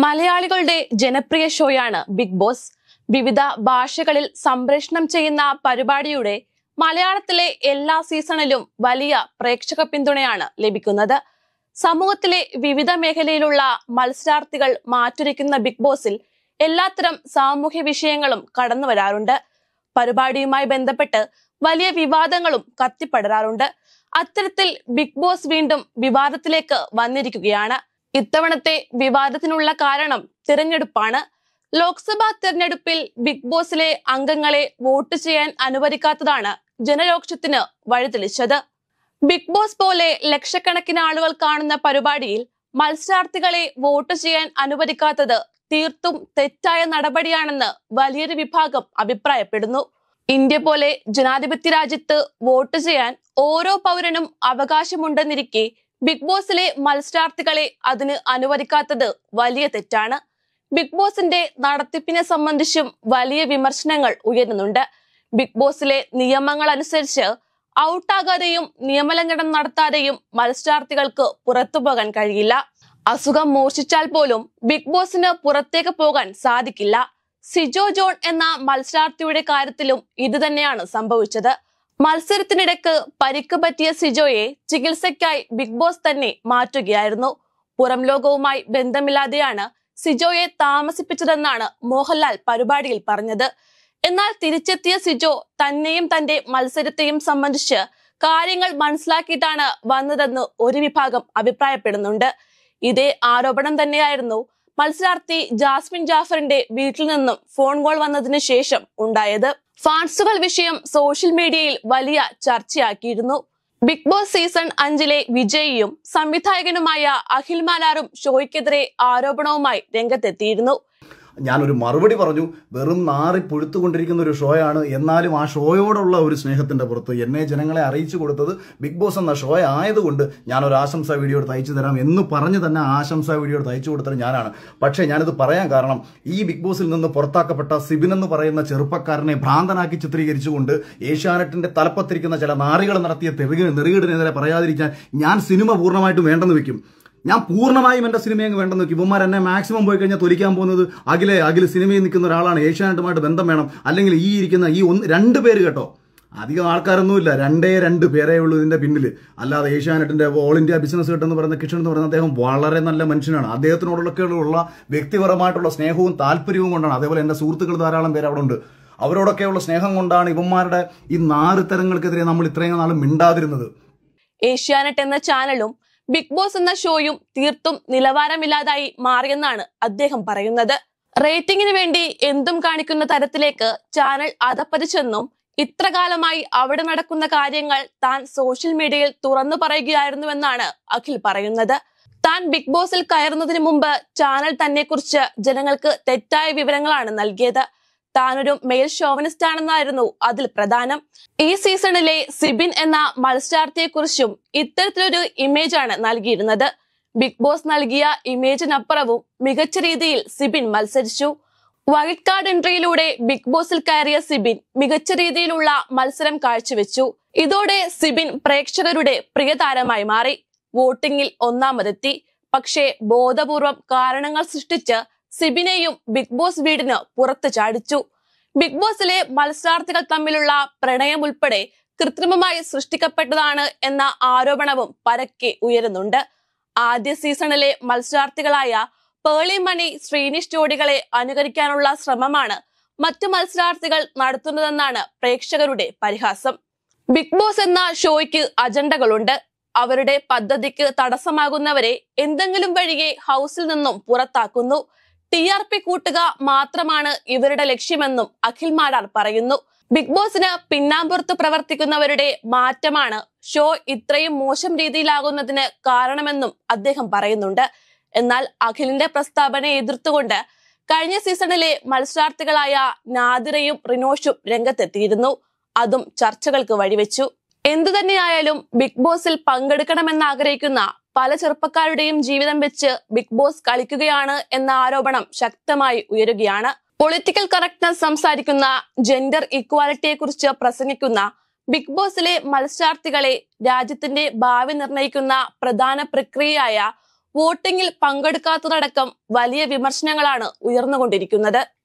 മലയാളികളുടെ ജനപ്രിയ ഷോയാണ് big boss. വിവിധ ഭാഷകളിൽ സംപ്രേഷണം ചെയ്യുന്ന പരിപാടിയുടെ മലയാളത്തിലെ എല്ലാ സീസണിലും വലിയ പ്രേക്ഷക പിന്തുണയാണ് ലഭിക്കുന്നത്. സമൂഹത്തിലെ വിവിധ മേഖലയിലുള്ള മത്സരാർത്ഥികൾ മാറ്റുരയ്ക്കുന്ന ബിഗ് ബോസിൽ എല്ലാത്തരം സാമൂഹ്യ വിഷയങ്ങളും കടന്നു വരാറുണ്ട്. പരിപാടിയുമായി ബന്ധപ്പെട്ട് വലിയ വിവാദങ്ങളും കത്തിപ്പടരാറുണ്ട്. അത്തരത്തിൽ ബിഗ് ബോസ് വീണ്ടും വിവാദത്തിലേക്ക് വന്നിരിക്കുകയാണ്. ഇത്തവണത്തെ വിവാദത്തിനുള്ള കാരണം തിരഞ്ഞെടുപ്പാണ്. ലോക്സഭാ തിരഞ്ഞെടുപ്പിൽ ബിഗ് ബോസിലെ അംഗങ്ങളെ വോട്ട് ചെയ്യാൻ അനുവദിക്കാത്തതാണ് ജനരോക്ഷത്തിന് വഴിതെളിച്ചത്. ബിഗ് ബോസ് പോലെ ലക്ഷക്കണക്കിന് ആളുകൾ കാണുന്ന പരിപാടിയിൽ മത്സരാർത്ഥികളെ വോട്ട് ചെയ്യാൻ അനുവദിക്കാത്തത് തീർത്തും തെറ്റായ നടപടിയാണെന്ന് വലിയൊരു വിഭാഗം അഭിപ്രായപ്പെടുന്നു. ഇന്ത്യ പോലെ ജനാധിപത്യ രാജ്യത്ത് വോട്ട് ചെയ്യാൻ ഓരോ പൗരനും അവകാശമുണ്ടെന്നിരിക്കെ ബിഗ് ബോസിലെ മത്സരാർത്ഥികളെ അതിന് അനുവദിക്കാത്തത് വലിയ തെറ്റാണ്. ബിഗ് ബോസിന്റെ നടത്തിപ്പിനെ സംബന്ധിച്ചും വലിയ വിമർശനങ്ങൾ ഉയരുന്നുണ്ട്. ബിഗ് ബോസിലെ നിയമങ്ങൾ അനുസരിച്ച് ഔട്ടാകാതെയും നിയമലംഘനം നടത്താതെയും മത്സരാർത്ഥികൾക്ക് പുറത്തു പോകാൻ കഴിയില്ല. അസുഖം മൂർച്ഛിച്ചാൽ പോലും ബിഗ് ബോസിന് പുറത്തേക്ക് പോകാൻ സാധിക്കില്ല. സിജോ ജോൺ എന്ന മത്സരാർത്ഥിയുടെ കാര്യത്തിലും ഇതുതന്നെയാണ് സംഭവിച്ചത്. മത്സരത്തിനിടയ്ക്ക് പരിക്ക് പറ്റിയ സിജോയെ ചികിത്സയ്ക്കായി ബിഗ് ബോസ് തന്നെ മാറ്റുകയായിരുന്നു. പുറം ലോകവുമായി ബന്ധമില്ലാതെയാണ് സിജോയെ താമസിപ്പിച്ചതെന്നാണ് മോഹൻലാൽ പരിപാടിയിൽ പറഞ്ഞത്. എന്നാൽ തിരിച്ചെത്തിയ സിജോ തന്നെയും തന്റെ മത്സരത്തെയും സംബന്ധിച്ച് കാര്യങ്ങൾ മനസ്സിലാക്കിയിട്ടാണ് വന്നതെന്ന് ഒരു വിഭാഗം അഭിപ്രായപ്പെടുന്നുണ്ട്. ഇതേ ആരോപണം തന്നെയായിരുന്നു മത്സരാർത്ഥി ജാസ്മിൻ ജാഫറിന്റെ വീട്ടിൽ നിന്നും ഫോൺ കോൾ വന്നതിന് ശേഷം ഉണ്ടായത്. ഫാൻസുകൾ വിഷയം സോഷ്യൽ മീഡിയയിൽ വലിയ ചർച്ചയാക്കിയിരുന്നു. ബിഗ് ബോസ് സീസൺ 5 വിജയിയും സംവിധായകനുമായ അഖിൽ മാലാറും ഷോയ്ക്കെതിരെ ആരോപണവുമായി രംഗത്തെത്തിയിരുന്നു. ഞാനൊരു മറുപടി പറഞ്ഞു, വെറും നാറി പുഴുത്തുകൊണ്ടിരിക്കുന്ന ഒരു ഷോയാണ്. എന്നാലും ആ ഷോയോടുള്ള ഒരു സ്നേഹത്തിന്റെ പുറത്ത് എന്നെ ജനങ്ങളെ അറിയിച്ചു കൊടുത്തത് ബിഗ് ബോസ് എന്ന ഷോ ആയതുകൊണ്ട് ഞാനൊരു ആശംസാ വീഡിയോ എടുത്ത് അയച്ചു തരാം എന്ന് പറഞ്ഞ് തന്നെ ആശംസാ വീഡിയോ എടുത്ത് അയച്ചു കൊടുത്തത് ഞാനാണ്. പക്ഷേ ഞാനിത് പറയാൻ കാരണം, ഈ ബിഗ് ബോസിൽ നിന്ന് പുറത്താക്കപ്പെട്ട സിബിൻ എന്ന് പറയുന്ന ചെറുപ്പക്കാരനെ ഭ്രാന്തനാക്കി ചിത്രീകരിച്ചുകൊണ്ട് ഏഷ്യാനെറ്റിന്റെ തലപ്പത്തിരിക്കുന്ന ചില നാറികൾ നടത്തിയ നെറുകേടിനെതിരെ പറയാതിരിക്കാൻ ഞാൻ സിനിമ പൂർണ്ണമായിട്ടും വേണ്ടെന്ന് വെക്കും. ഞാൻ പൂർണ്ണമായും എന്റെ സിനിമയെ വേണ്ടെന്ന് നോക്കി. ഇവന്മാർ എന്നെ മാക്സിമം പോയി കഴിഞ്ഞാൽ തൊലിക്കാൻ പോകുന്നത് അഖിൽ സിനിമയിൽ നിൽക്കുന്ന ഒരാളാണ്, ഏഷ്യാനെറ്റുമായിട്ട് ബന്ധം വേണം, അല്ലെങ്കിൽ ഈ ഇരിക്കുന്ന ഈ രണ്ട് പേര് കേട്ടോ, അധികം ആൾക്കാരൊന്നുമില്ല, 2 പേരേ ഉള്ളൂ ഇതിന്റെ പിന്നിൽ. അല്ലാതെ ഏഷ്യാനെറ്റിന്റെ ഓൾ ഇന്ത്യ ബിസിനസ് ഹെഡ് എന്ന് പറയുന്ന കിഷൻ എന്ന് പറയുന്ന അദ്ദേഹം വളരെ നല്ല മനുഷ്യനാണ്. അദ്ദേഹത്തിനോടൊക്കെയുള്ള വ്യക്തിപരമായിട്ടുള്ള സ്നേഹവും താല്പര്യവും കൊണ്ടാണ്, അതേപോലെ എന്റെ സുഹൃത്തുക്കൾ ധാരാളം പേര് അവിടെ ഉണ്ട്, അവരോടൊക്കെയുള്ള സ്നേഹം കൊണ്ടാണ് ഇവന്മാരുടെ ഈ നാറുത്തരങ്ങൾക്കെതിരെ നമ്മൾ ഇത്രയും നാളും മിണ്ടാതിരുന്നത്. ഏഷ്യാനെറ്റ് എന്ന ചാനലും ബിഗ് ബോസ് എന്ന ഷോയും തീർത്തും നിലവാരമില്ലാതായി മാറിയെന്നാണ് അദ്ദേഹം പറയുന്നത്. റേറ്റിംഗിന് വേണ്ടി എന്തും കാണിക്കുന്ന തരത്തിലേക്ക് ചാനൽ അധപ്പതിച്ചെന്നും ഇത്ര കാലമായി അവിടെ നടക്കുന്ന കാര്യങ്ങൾ താൻ സോഷ്യൽ മീഡിയയിൽ തുറന്നു പറയുകയായിരുന്നുവെന്നാണ് അഖിൽ പറയുന്നത്. താൻ ബിഗ് ബോസിൽ കയറുന്നതിന് മുമ്പ് ചാനൽ തന്നെ കുറിച്ച് ജനങ്ങൾക്ക് തെറ്റായ വിവരങ്ങളാണ് നൽകിയത്. താനൊരു മെയിൽ ഷോവനിസ്റ്റ് ആണെന്നായിരുന്നു അതിൽ പ്രധാനം. ഈ സീസണിലെ സിബിൻ എന്ന മത്സരാർത്ഥിയെ കുറിച്ചും ഇത്തരത്തിലൊരു ഇമേജാണ് നൽകിയിരുന്നത്. ബിഗ് ബോസ് നൽകിയ ഇമേജിനപ്പുറവും മികച്ച രീതിയിൽ സിബിൻ മത്സരിച്ചു. വൈൽഡ് കാർഡ് എൻട്രിയിലൂടെ ബിഗ് ബോസിൽ കയറിയ സിബിൻ മികച്ച രീതിയിലുള്ള മത്സരം കാഴ്ചവെച്ചു. ഇതോടെ സിബിൻ പ്രേക്ഷകരുടെ പ്രിയതാരമായി മാറി. വോട്ടിംഗിൽ ഒന്നാമതെത്തി. പക്ഷേ ബോധപൂർവം കാരണങ്ങൾ സൃഷ്ടിച്ച് സിബിനെയും ബിഗ് ബോസ് വീടിന് പുറത്ത് ചാടിച്ചു. ബിഗ് ബോസിലെ മത്സരാർത്ഥികൾ തമ്മിലുള്ള പ്രണയം ഉൾപ്പെടെ കൃത്രിമമായി സൃഷ്ടിക്കപ്പെട്ടതാണ് എന്ന ആരോപണവും പരക്കെ ഉയരുന്നുണ്ട്. ആദ്യ സീസണിലെ മത്സരാർത്ഥികളായ പേളി മണി, ശ്രീനിഷ് ജോഡികളെ അനുകരിക്കാനുള്ള ശ്രമമാണ് മറ്റു മത്സരാർത്ഥികൾ നടത്തുന്നതെന്നാണ് പ്രേക്ഷകരുടെ പരിഹാസം. ബിഗ് ബോസ് എന്ന ഷോയ്ക്ക് അജണ്ടകളുണ്ട്. അവരുടെ പദ്ധതിക്ക് തടസ്സമാകുന്നവരെ എന്തെങ്കിലും വഴിയെ ഹൗസിൽ നിന്നും പുറത്താക്കുന്നു. TRP കൂട്ടുക മാത്രമാണ് ഇവരുടെ ലക്ഷ്യമെന്നും അഖിൽ മാലാർ പറയുന്നു. ബിഗ് ബോസിന് പിന്നാമ്പുറത്ത് പ്രവർത്തിക്കുന്നവരുടെ മാറ്റമാണ് ഷോ ഇത്രയും മോശം രീതിയിലാകുന്നതിന് കാരണമെന്നും അദ്ദേഹം പറയുന്നുണ്ട്. എന്നാൽ അഖിലിന്റെ പ്രസ്താവനയെ എതിർത്തുകൊണ്ട് കഴിഞ്ഞ സീസണിലെ മത്സരാർത്ഥികളായ നാദിറയും റിനോഷും രംഗത്തെത്തിയിരുന്നു. അതും ചർച്ചകൾക്ക് വഴിവെച്ചു. എന്തുതന്നെയായാലും ബിഗ് ബോസിൽ പങ്കെടുക്കണമെന്ന് ആഗ്രഹിക്കുന്ന പല ചെറുപ്പക്കാരുടെയും ജീവിതം വെച്ച് ബിഗ് ബോസ് കളിക്കുകയാണ് എന്ന ആരോപണം ശക്തമായി ഉയരുകയാണ്. പൊളിറ്റിക്കൽ കറക്റ്റ്നസ് സംസാരിക്കുന്ന, ജെൻഡർ ഇക്വാലിറ്റിയെ കുറിച്ച് പ്രസംഗിക്കുന്ന ബിഗ് ബോസിലെ മത്സരാർത്ഥികളെ രാജ്യത്തിന്റെ ഭാവി നിർണയിക്കുന്ന പ്രധാന പ്രക്രിയയായ വോട്ടിംഗിൽ പങ്കെടുക്കാത്തതടക്കം വലിയ വിമർശനങ്ങളാണ് ഉയർന്നുകൊണ്ടിരിക്കുന്നത്.